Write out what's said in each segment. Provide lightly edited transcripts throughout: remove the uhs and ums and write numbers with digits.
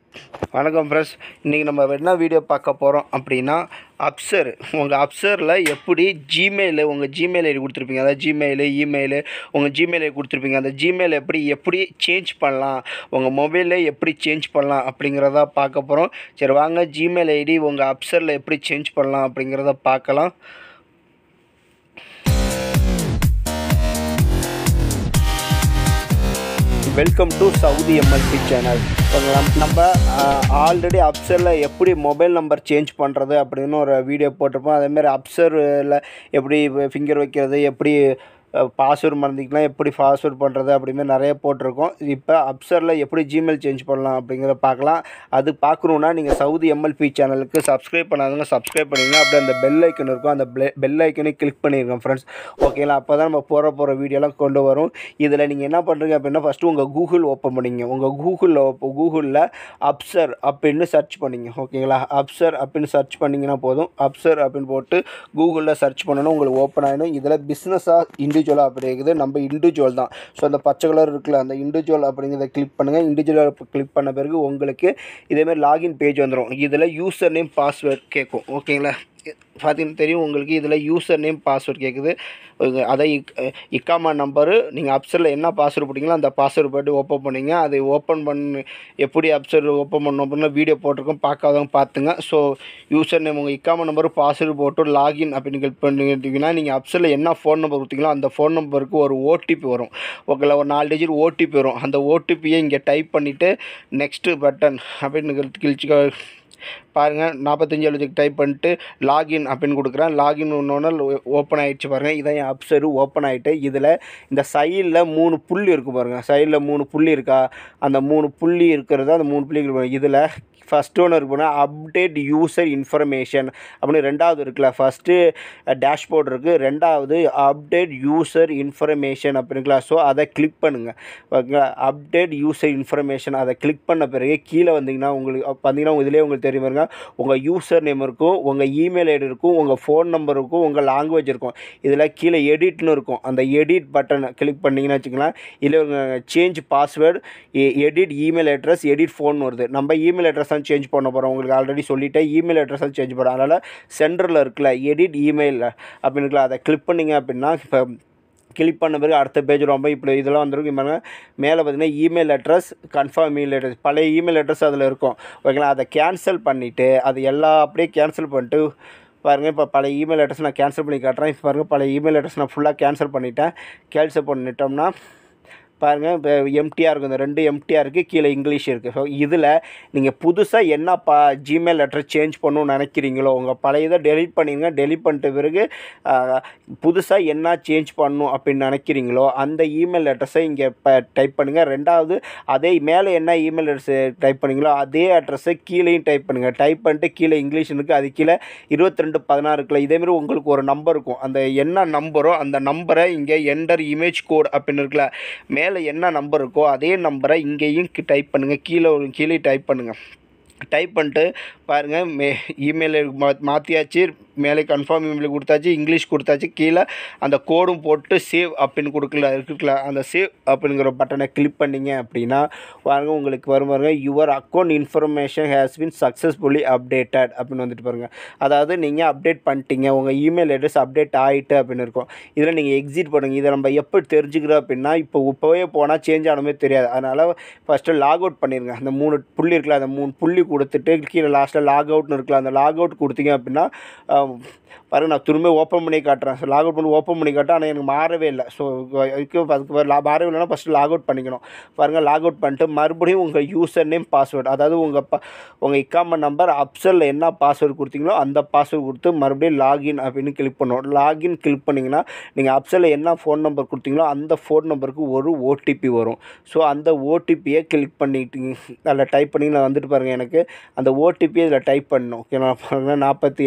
வணக்கம் ஃப்ரெண்ட்ஸ். இன்றைக்கி நம்ம என்ன வீடியோ பார்க்க போகிறோம் அப்படின்னா, அப்சர் உங்கள் அப்சரில் எப்படி உங்கள் ஜிமெயில் ஐடி கொடுத்துருப்பீங்க, அதாவது ஜிமெயிலு இமெயிலு உங்கள் ஜிமெயில் ஐடி கொடுத்துருப்பீங்க. அந்த ஜிமெயில் எப்படி சேஞ்ச் பண்ணலாம், உங்கள் மொபைலில் எப்படி சேஞ்ச் பண்ணலாம் அப்படிங்கிறத பார்க்க போகிறோம். சரி வாங்க, ஜிமெயில் ஐடி உங்கள் அப்சரில் எப்படி சேஞ்ச் பண்ணலாம் அப்படிங்கிறத பார்க்கலாம். Welcome to Saudi MLP channel. நம்ம ஆல்ரெடி அப்சரில் எப்படி மொபைல் நம்பர் சேஞ்ச் பண்ணுறது அப்படின்னு ஒரு வீடியோ போட்டிருப்போம். அதேமாதிரி அப்சரில் எப்படி ஃபிங்கர் வைக்கிறது, எப்படி பாஸ்வேர்டு மறந்துக்கலாம், எப்படி பாஸ்வேர்டு பண்ணுறது அப்படிமாதிரி நிறைய போட்டிருக்கோம். இப்போ அப்சரில் எப்படி ஜிமெயில் சேஞ்ச் பண்ணலாம் அப்படிங்கிறத பார்க்கலாம். அது பார்க்கணுன்னா நீங்கள் சவுதி எம்எல்பி சேனலுக்கு சப்ஸ்கிரைப் பண்ணாதவங்க சப்ஸ்கிரைப் பண்ணிங்க. அப்படியே அந்த பெல் ஐக்கன் இருக்கும், அந்த பெல் ஐக்கனை கிளிக் பண்ணியிருக்கோம் ஃப்ரெண்ட்ஸ். ஓகேங்களா? அப்போ தான் நம்ம போகிற வீடியோலாம் கொண்டு வரும். இதில் நீங்கள் என்ன பண்ணுறீங்க அப்படின்னா, ஃபஸ்ட்டு உங்கள் கூகுள் ஓப்பன் பண்ணிங்க. உங்கள் கூகுளில் அப்சர் அப்படின்னு சர்ச் பண்ணிங்க. ஓகேங்களா? அப்சர் அப்படின்னு சர்ச் பண்ணிங்கன்னா போதும். அப்சர் அப்படின்னு போட்டு கூகுளில் சர்ச் பண்ணணும், உங்களுக்கு ஓப்பன் ஆகிடும். இதில் பிஸ்னஸாக இண்டிவிஜுவலாக அப்படி இருக்குது. நம்ம இண்டிவிஜுவல் தான். ஸோ அந்த பச்சை கலர் இருக்குல்ல, அந்த இண்டிவிஜுவல் அப்படிங்கிறத கிளிக் பண்ணுங்கள். இண்டிவிஜுவல் கிளிக் பண்ண பிறகு உங்களுக்கு இதேமாதிரி லாகின் பேஜ் வந்துடும். இதில் யூசர் நேம் பாஸ்வேர்ட் கேட்கும். ஓகேங்களா? பார்த்தீங்கன்னா தெரியும் உங்களுக்கு. இதில் யூசர் நேம் பாஸ்வேர்ட் கேட்குது. அதை இக்காமா நம்பரு நீங்கள் அப்சரில் என்ன பாஸ்வேர்டு போட்டிங்களோ அந்த பாஸ்வேர்டு போய்ட்டு ஓப்பன் பண்ணிங்க. அதை ஓப்பன் பண்ணி எப்படி அப்சர் ஓப்பன் பண்ணணும் அப்படின்னா வீடியோ போட்டிருக்கோம், பார்க்காதவங்க பார்த்துங்க. ஸோ யூசர் நேம் உங்கள் இக்காமா நம்பரு பாஸ்வேர்டு போட்டு லாகின் அப்படின்னு கிளிக் பண்ணிட்டீங்கன்னா, நீங்கள் அப்சரில் என்ன ஃபோன் நம்பர் கொடுத்தீங்களோ அந்த ஃபோன் நம்பருக்கு ஒரு ஓடிபி வரும். ஓகேங்களா? ஒரு 4 டிஜிட் ஓடிபி வரும். அந்த ஓடிபியை இங்கே டைப் பண்ணிவிட்டு நெக்ஸ்ட்டு பட்டன் அப்படின்னு கிழிச்சு பாருங்கள். 45 டைப் பண்ணிட்டு லாகின் அப்படின்னு கொடுக்குறேன். லாகின் ஒன்று ஓப்பன் ஆகிடுச்சு பாருங்கள். இதான் என் அப்சரு ஓப்பன் ஆகிட்டு, இதில் இந்த சைடில் 3 புள்ளி இருக்குது பாருங்கள். சைடில் 3 புள்ளி இருக்கா? அந்த 3 புள்ளி இருக்கிறதா, அந்த 3 புள்ளி இதில் ஃபஸ்ட்டு ஒன்று இருக்குன்னா அப்டேட் யூசர் இன்ஃபர்மேஷன் அப்படின்னு, ரெண்டாவது இருக்குல்ல, ஃபஸ்ட்டு டேஷ்போர்ட் இருக்குது, ரெண்டாவது அப்டேட் யூசர் இன்ஃபர்மேஷன் அப்படிங்களா. ஸோ அதை கிளிக் பண்ணுங்கள். ஓகேங்களா? அப்டேட் யூசர் இன்ஃபர்மேஷன் அதை கிளிக் பண்ண பிறகு கீழே வந்தீங்கன்னா உங்களுக்கு பார்த்தீங்கன்னா இதிலே உங்களுக்கு தெரியும் பாருங்க, உங்கள் யூசர் நேம் இருக்கும், உங்கள் இமெயில் ஐடி இருக்கும், உங்கள் ஃபோன் நம்பர் இருக்கும், உங்கள் லாங்குவேஜ் இருக்கும். இதில் கீழே எடிட்னு இருக்கும். அந்த எடிட் பட்டனை கிளிக் பண்ணிங்கன்னா வச்சுக்கலாம். இதில் change password, edit email address, edit phone வருது. நம்ம இமெயில் அட்ரஸ் சேஞ்ச் பண்ண போகிறோம். உங்களுக்கு ஆல்ரெடி சொல்லிவிட்டேன், இமெயில் அட்ரஸ் சேஞ்ச் பண்ணுறோம். அதனால் சென்டரில் இருக்குல்ல எடிட் இமெயில் அப்படின்னு இருக்குல்ல, அதை கிளிக் பண்ணிங்க அப்படின்னா, இப்போ கிளிக் பண்ண பிறகு அடுத்த பேஜ் ரொம்ப இப்படி இதெல்லாம் வந்துருக்கும். மேலே பார்த்தீங்கன்னா email address, confirm email address, பழைய இமெயில் அட்ரஸ் அதில் இருக்கும். ஓகேங்களா? அதை கேன்சல் பண்ணிவிட்டு அது எல்லாம் அப்படியே கேன்சல் பண்ணிட்டு பாருங்கள். இப்போ பழைய இமெயில் அட்ரஸ் நான் கேன்சல் பண்ணி காட்டுறேன். இப்போ பாருங்கள், பழைய இமெயில் அட்ரஸ் நான் ஃபுல்லாக கேன்சல் பண்ணிட்டேன். கேன்சல் பண்ணிட்டோம்னா பாருங்கள், இப்போ எம்டியாக இருக்கும். இந்த 2 எம்டியாக இருக்குது, கீழே இங்கிலீஷ் இருக்குது. ஸோ இதில் நீங்கள் புதுசாக என்ன ஜிமெயில் அட்ரஸ் சேஞ்ச் பண்ணணும்னு நினைக்கிறீங்களோ, உங்கள் பழையதை டெலிட் பண்ணிடுங்க. டெலிட் பண்ணிட்ட பிறகு புதுசாக என்ன சேஞ்ச் பண்ணணும் அப்படின்னு நினைக்கிறீங்களோ அந்த இமெயில் அட்ரஸை இங்கே இப்போ டைப் பண்ணுங்கள். ரெண்டாவது அதே மேலே என்ன இமெயில் அட்ரஸ் டைப் பண்ணிங்களோ அதே அட்ரஸை கீழேயும் டைப் பண்ணுங்கள். டைப் பண்ணிட்டு கீழே இங்கிலீஷ் இருக்குது, அது கீழே 2216 இருக்குல்ல, இதேமாரி உங்களுக்கு ஒரு நம்பர் இருக்கும். அந்த என்ன நம்பரோ அந்த நம்பரை இங்கே என்டர் இமேஜ் கோட் அப்படின்னு இருக்குல்ல, மேலே என்ன நம்பர் இருக்கோ அதே நம்பரை இங்கேயும் டைப் பண்ணுங்கள். கீழே டைப் பண்ணுங்கள். டைப் பண்ணிட்டு பாருங்கள், இமெயில் மாற்றியாச்சு, மேலே கன்ஃபார்ம் இமெயில் கொடுத்தாச்சு, இங்கிலீஷ் கொடுத்தாச்சு, கீழே அந்த கோடும் போட்டு சேவ் அப்படின்னு இருக்குல்ல, அந்த சேவ் அப்படிங்கிற பட்டனை கிளிக் பண்ணிங்க அப்படின்னா பாருங்கள், உங்களுக்கு வரும் பாருங்கள், your account information has been successfully updated அப்படின்னு வந்துட்டு பாருங்கள். அதாவது நீங்கள் அப்டேட் பண்ணிட்டீங்க, உங்கள் இமெயில் அட்ரஸ் அப்டேட் ஆகிட்டு அப்படின்னு இருக்கும். இதில் நீங்கள் எக்ஸிட் பண்ணுங்கள். இதை நம்ம எப்படி தெரிஞ்சுக்கிறோம் அப்படின்னா, இப்போவே போனால் சேஞ்ச் ஆனமே தெரியாது. அதனால் ஃபஸ்ட்டு லாக் அவுட் பண்ணிடுங்க. அந்த 3 புள்ளி இருக்குல்ல, அந்த 3 புள்ளி கொடுத்துட்டு கீழே லாஸ்ட்டில் லாக் அவுட்னு இருக்கலாம், அந்த லாக் அவுட் கொடுத்தீங்க அப்படின்னா பாருங்கள், நான் திரும்ப ஓப்பன் பண்ணி காட்டுறேன். ஸோ லாக் அவுட் பண்ணி ஓப்பன் பண்ணி காட்டுறேன், ஆனால் எனக்கு மாறவே இல்லை. ஸோ அதுக்கு மாறவே இல்லைன்னா ஃபஸ்ட்டு லாக் அவுட் பண்ணிக்கணும். பாருங்கள், லாக் அவுட் பண்ணிட்டு மறுபடியும் உங்கள் யூசர் நேம் பாஸ்வேர்டு, அதாவது உங்கள் இக்காமா நம்பர் அப்சரில் என்ன பாஸ்வேர்டு கொடுத்தீங்களோ அந்த பாஸ்வேர்டு கொடுத்து மறுபடியும் லாகின் அப்படின்னு கிளிக் பண்ணணும். லாகின் கிளிக் பண்ணிங்கன்னா நீங்கள் அப்சரில் என்ன ஃபோன் நம்பர் கொடுத்தீங்களோ அந்த ஃபோன் நம்பருக்கு ஒரு ஓடிபி வரும். ஸோ அந்த ஓடிபியை கிளிக் பண்ணிட்டீங்க, அதில் டைப் பண்ணி நான் வந்துட்டு பாருங்கள், எனக்கு அந்த ஓடிபியை இதில் டைப் பண்ணணும். ஓகேங்களா? பாருங்கள்,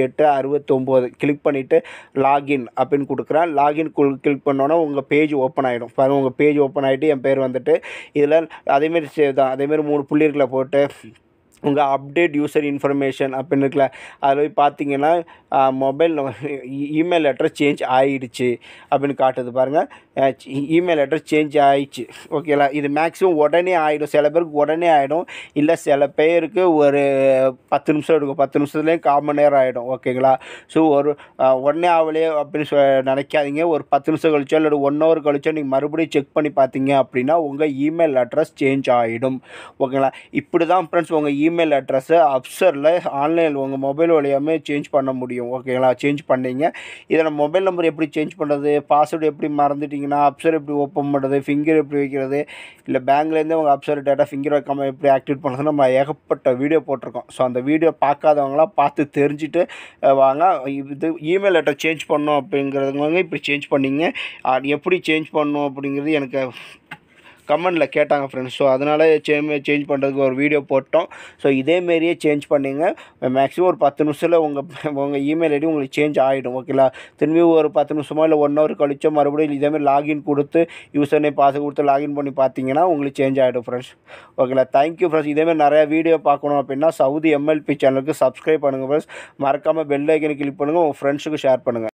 4869 கிளிக் பண்ணிவிட்டு லாகின் அப்படின்னு கொடுக்குறேன். லாகின் கிளிக் பண்ணோன்னா உங்கள் பேஜ் ஓப்பன் ஆகிடும். பாருங்கள், உங்கள் பேஜ் ஓப்பன் ஆகிட்டு என் பேர் வந்துட்டு இதில் அதேமாரி சேவ் தான். அதேமாரி 3 புள்ளி இருக்குல்ல போட்டு உங்கள் அப்டேட் யூசர் இன்ஃபர்மேஷன் அப்படின்னு இருக்குல்ல, அதில் போய் பார்த்தீங்கன்னா மொபைல் இமெயில் அட்ரஸ் சேஞ்ச் ஆகிடுச்சு அப்படின்னு காட்டுது பாருங்கள். இமெயில் அட்ரஸ் சேஞ்ச் ஆயிடுச்சு. ஓகேங்களா? இது மேக்ஸிமம் உடனே ஆகிடும். சில பேருக்கு உடனே ஆகிடும், இல்லை சில பேருக்கு ஒரு 10 நிமிஷம் எடுக்கும். 10 நிமிஷத்துலேயே 1/4 மணி நேரம் ஆகிடும். ஓகேங்களா? ஸோ ஒரு உடனே ஆகலையே அப்படின்னு நினைக்காதீங்க. ஒரு 10 நிமிஷம் கழிச்சோ இல்லை 1 ஹவர் கழிச்சோ நீங்கள் மறுபடியும் செக் பண்ணி பார்த்தீங்க அப்படின்னா உங்கள் இமெயில் அட்ரஸ் சேஞ்ச் ஆகிடும். ஓகேங்களா? இப்படி தான் ஃப்ரெண்ட்ஸ் உங்கள் இமெயில் அட்ரஸை அப்சரில் ஆன்லைனில் உங்கள் மொபைல் வழியாமே சேஞ்ச் பண்ண முடியும். ஓகேங்களா? சேஞ்ச் பண்ணீங்க. இதில் மொபைல் நம்பர் எப்படி சேஞ்ச் பண்ணுறது, பாஸ்வேர்டு எப்படி மறந்துட்டிங்கன்னா அப்சர் எப்படி ஓப்பன் பண்ணுறது, ஃபிங்கர் எப்படி வைக்கிறது, இல்லை பேங்க்லேருந்தே உங்கள் அப்சர் டேட்டா ஃபிங்கர் வைக்காமல் எப்படி ஆக்டிவேட் பண்ணுறது, நம்ம ஏகப்பட்ட வீடியோ போட்டிருக்கோம். ஸோ அந்த வீடியோ பார்க்காதவங்களாம் பார்த்து தெரிஞ்சுட்டு வாங்க. இது இமெயில் அட்ரஸ் சேஞ்ச் பண்ணோம் அப்படிங்கிறதுங்க இப்படி சேஞ்ச் பண்ணிங்க. எப்படி சேஞ்ச் பண்ணணும் அப்படிங்கிறது எனக்கு கமெண்டில் கேட்டாங்க ஃப்ரெண்ட்ஸ். ஸோ அதனால் சேஞ்ச் பண்ணுறதுக்கு ஒரு வீடியோ போட்டோம். ஸோ இதேமாரியே சேஞ்ச் பண்ணிங்க. மேக்ஸிமம் ஒரு 10 நிமிஷத்தில் உங்கள் இமெயில் ஐடி உங்களுக்கு சேஞ்ச் ஆகிடும். ஓகேங்களா? திரும்பி ஒரு 10 நிமிஷமோ இல்லை 1 ஹவர் கழிச்சோ மறுபடியும் இதேமாதிரி லாகின் கொடுத்து யூசர் நேம் பாஸ்வேர்டு கொடுத்து லாகின் பண்ணி பார்த்தீங்கன்னா உங்களுக்கு சேஞ்ச் ஆகிடும் ஃப்ரெண்ட்ஸ். ஓகேங்களா? Thank you friends. இதேமாதிரி நிறையா வீடியோ பார்க்கணும் அப்படின்னா சவுதி எம்எல்பி சேனலுக்கு சப்ஸ்கிரைப் பண்ணுங்கள் ஃப்ரெண்ட்ஸ். மறக்காமல் பெல் ஐக்கனை கிளிக் பண்ணுங்கள், உங்கள் ஃப்ரெண்ட்ஸுக்கு ஷேர் பண்ணுங்கள்.